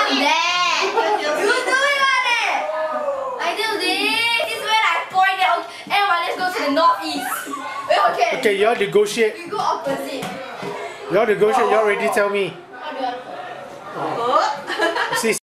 there. You do it, I do this. This is when I point it. Okay, everyone, let's go to the northeast. Okay. Okay, you all negotiate. We go opposite. You all negotiate. You all already tell me. How do you want to go? See.